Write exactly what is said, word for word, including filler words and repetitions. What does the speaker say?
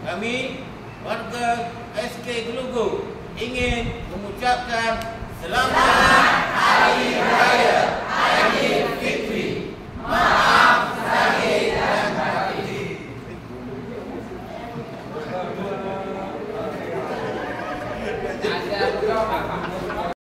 kami warga S K Gelugu ingin mengucapkan Selamat Hari Raya.